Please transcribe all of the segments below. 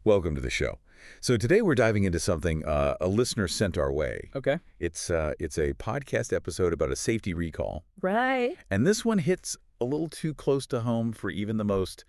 Welcome to the show. So today we're diving into something a listener sent our way. Okay. It's a podcast episode about a safety recall. Right. And this one hits a little too close to home for even the most,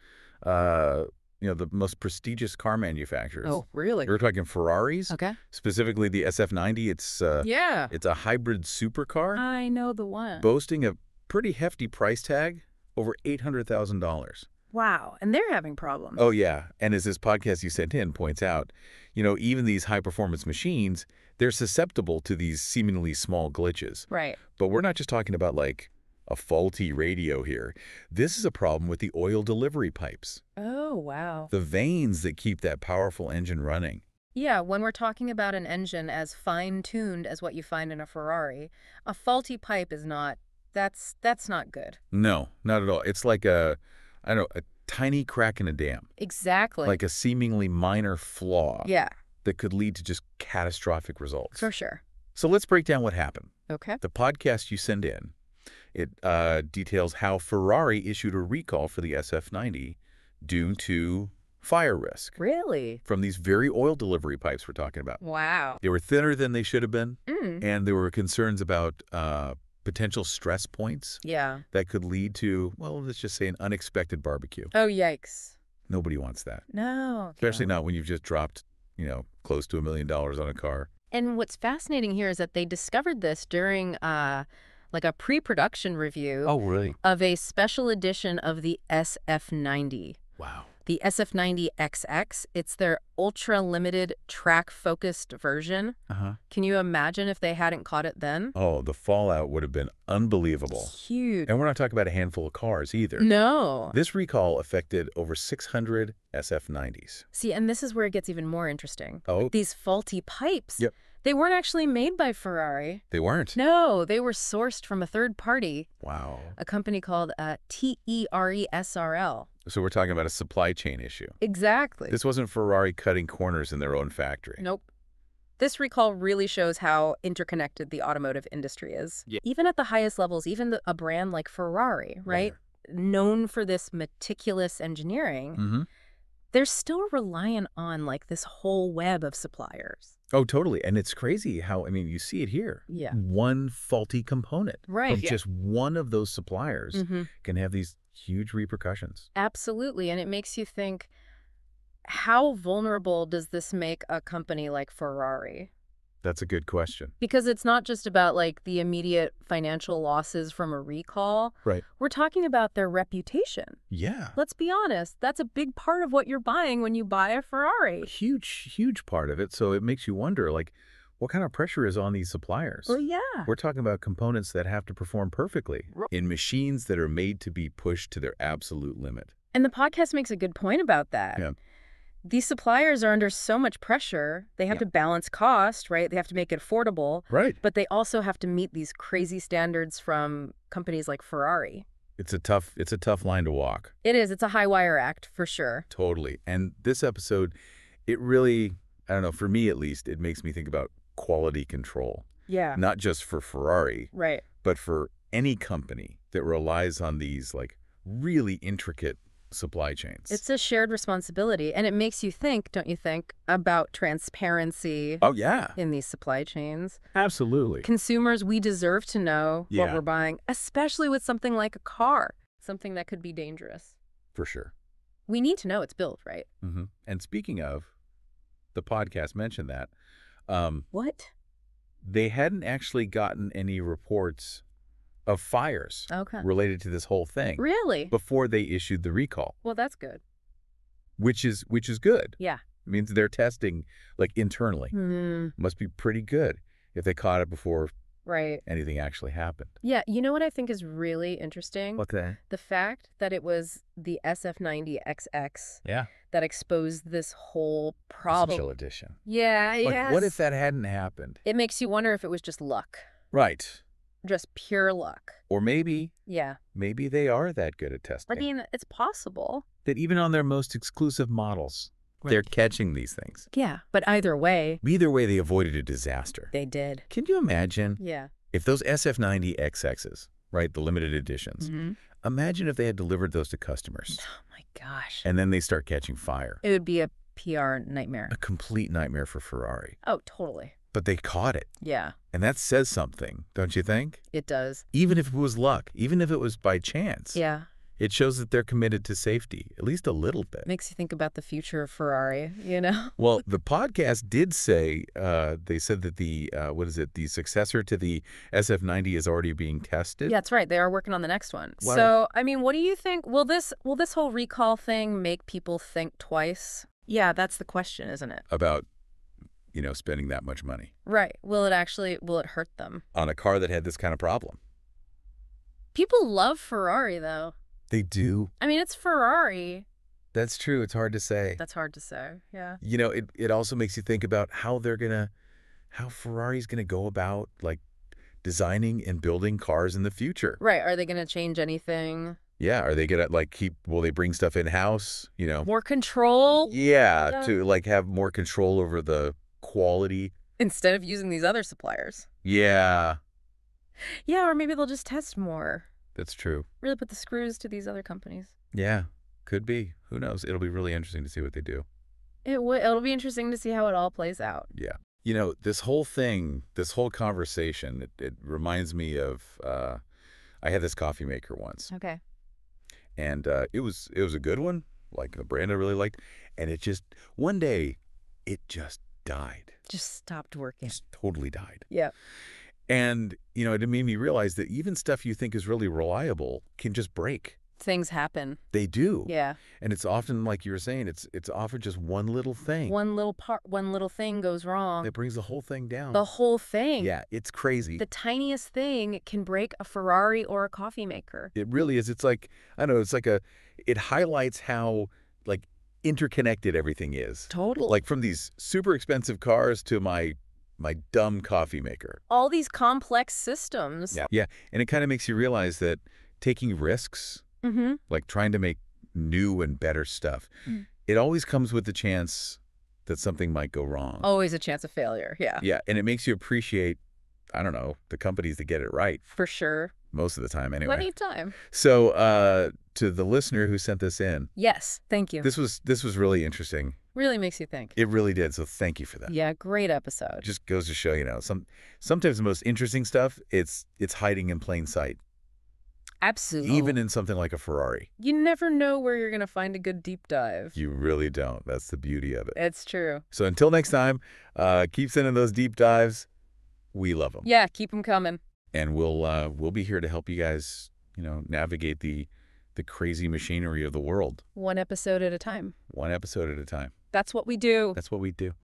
the most prestigious car manufacturers. Oh, really? We're talking Ferraris. Okay. Specifically the SF90. It's a hybrid supercar. I know the one. Boasting a pretty hefty price tag, over $800,000. Wow. And they're having problems. Oh, yeah. And as this podcast you sent in points out, even these high-performance machines, they're susceptible to these seemingly small glitches. Right. But we're not just talking about, like, a faulty radio here. This is a problem with the oil delivery pipes. Oh, wow. The veins that keep that powerful engine running. Yeah, when we're talking about an engine as fine-tuned as what you find in a Ferrari, a faulty pipe is not, that's not good. No, not at all. It's like a tiny crack in a dam. Exactly. Like a seemingly minor flaw. Yeah. That could lead to just catastrophic results. For sure. So let's break down what happened. Okay. The podcast you send in, it details how Ferrari issued a recall for the SF90 due to fire risk. Really? From these very oil delivery pipes we're talking about. Wow. They were thinner than they should have been, Mm. and there were concerns about potential stress points Yeah. that could lead to, well, let's just say an unexpected barbecue. Oh, yikes. Nobody wants that. No. Especially not when you've just dropped, close to $1 million on a car. And what's fascinating here is that they discovered this during like a pre-production review Really? of a special edition of the SF90. Wow. The SF90 XX, it's their ultra-limited track-focused version. Uh-huh. Can you imagine if they hadn't caught it then? Oh, the fallout would have been unbelievable. Huge. And we're not talking about a handful of cars either. No. This recall affected over 600 SF90s. See, and this is where it gets even more interesting. Oh. These faulty pipes. Yep. They weren't actually made by Ferrari. They weren't? No, they were sourced from a third party, Wow. a company called TERESRL. So we're talking about a supply chain issue. Exactly. This wasn't Ferrari cutting corners in their own factory. Nope. This recall really shows how interconnected the automotive industry is. Yeah. Even at the highest levels, even a brand like Ferrari, right? Known for this meticulous engineering, Mm-hmm. they're still reliant on like this whole web of suppliers. Oh, totally. And it's crazy how, you see it here. Yeah. One faulty component Right. from just one of those suppliers Mm-hmm. can have these huge repercussions. Absolutely. And it makes you think, how vulnerable does this make a company like Ferrari? That's a good question. Because it's not just about like the immediate financial losses from a recall. Right. We're talking about their reputation. Yeah. Let's be honest, that's a big part of what you're buying when you buy a Ferrari. Huge part of it. So it makes you wonder, like, what kind of pressure is on these suppliers? Well, yeah. We're talking about components that have to perform perfectly in machines that are made to be pushed to their absolute limit. And the podcast makes a good point about that. Yeah. These suppliers are under so much pressure. They have to balance cost, right? They have to make it affordable. Right. But they also have to meet these crazy standards from companies like Ferrari. It's a tough line to walk. It is. It's a high wire act, for sure. Totally. And this episode, it really, I don't know, for me at least, it makes me think about quality control. Yeah. Not just for Ferrari, Right. but for any company that relies on these, like, really intricate supply chains. It's a shared responsibility, and it makes you think, don't you think, about transparency Oh, yeah. in these supply chains. Absolutely. Consumers, we deserve to know what Yeah. we're buying, especially with something like a car, something that could be dangerous. For sure. We need to know it's built right. Mm-hmm. And speaking of, the podcast mentioned that. What? They hadn't actually gotten any reports of fires Okay. related to this whole thing Really? before they issued the recall, Well, that's good. which is good. Yeah. It means they're testing, like, internally. Hmm. Must be pretty good if they caught it before Right. anything actually happened. Yeah, you know what I think is really interesting? What's that? The fact that it was the SF90 XX Yeah. that exposed this whole problem. Special edition. Yeah, Like, yes. what if that hadn't happened? It makes you wonder if it was just luck. Right. Just pure luck. Or maybe Yeah. they are that good at testing. I mean, it's possible. That even on their most exclusive models, they're catching these things. Yeah, but either way, Either way, they avoided a disaster. they did. Can you imagine Yeah. if those SF90 XXs, right, the limited editions, Mm-hmm. imagine if they had delivered those to customers Oh my gosh. and then they start catching fire. It would be a PR nightmare. A complete nightmare for Ferrari. Oh, totally. But they caught it. Yeah, And that says something, don't you think? it does. Even if it was luck, even if it was by chance, Yeah. it shows that they're committed to safety, at least a little bit. Makes you think about the future of Ferrari, you know? Well, the podcast did say, they said that the successor to the SF90 is already being tested. Yeah, that's right. They are working on the next one. Wow. So, I mean, what do you think? Will this whole recall thing make people think twice? Yeah, that's the question, isn't it? About, spending that much money Right. Will it hurt them? on a car that had this kind of problem. People love Ferrari, though. They do. I mean, it's Ferrari. That's true. It's hard to say. That's hard to say. Yeah. It also makes you think about how Ferrari's gonna go about like designing and building cars in the future. Right. Are they going to change anything? Yeah, are they gonna will they bring stuff in-house, More control? Yeah, to like have more control over the quality. Instead of using these other suppliers. Yeah, Yeah, or maybe they'll just test more. that's true. Really put the screws to these other companies. Yeah, could be. Who knows? It'll be really interesting to see what they do. It'll be interesting to see how it all plays out. Yeah. This whole conversation, it reminds me of, I had this coffee maker once, Okay. and it was a good one, like a brand I really liked, and one day, it just died. Just stopped working. Just totally died. Yeah. And, it made me realize that even stuff you think is really reliable can just break. Things happen. They do. Yeah. And it's often, like you were saying, it's often just one little thing One little thing goes wrong. that brings the whole thing down. The whole thing. Yeah, it's crazy. The tiniest thing can break a Ferrari or a coffee maker. It really is. It's like, I don't know, it highlights how, like, interconnected everything is. Totally. Like, from these super expensive cars to my dumb coffee maker. All these complex systems. Yeah. Yeah, and it kind of makes you realize that taking risks, Mm-hmm. like trying to make new and better stuff, it always comes with the chance that something might go wrong. Always a chance of failure. Yeah. Yeah, and it makes you appreciate, I don't know, the companies that get it right. For sure. Most of the time, anyway. Anytime. So, to the listener who sent this in, Yes. Thank you. this was really interesting. Really makes you think. It really did. So thank you for that. Yeah. Great episode. Just goes to show, sometimes the most interesting stuff, it's hiding in plain sight, Absolutely. even in something like a Ferrari. You never know where you're going to find a good deep dive. You really don't. That's the beauty of it. It's true. So until next time, keep sending those deep dives. We love them. Yeah. Keep them coming. And we'll be here to help you guys, navigate the crazy machinery of the world. One episode at a time. One episode at a time. That's what we do. That's what we do.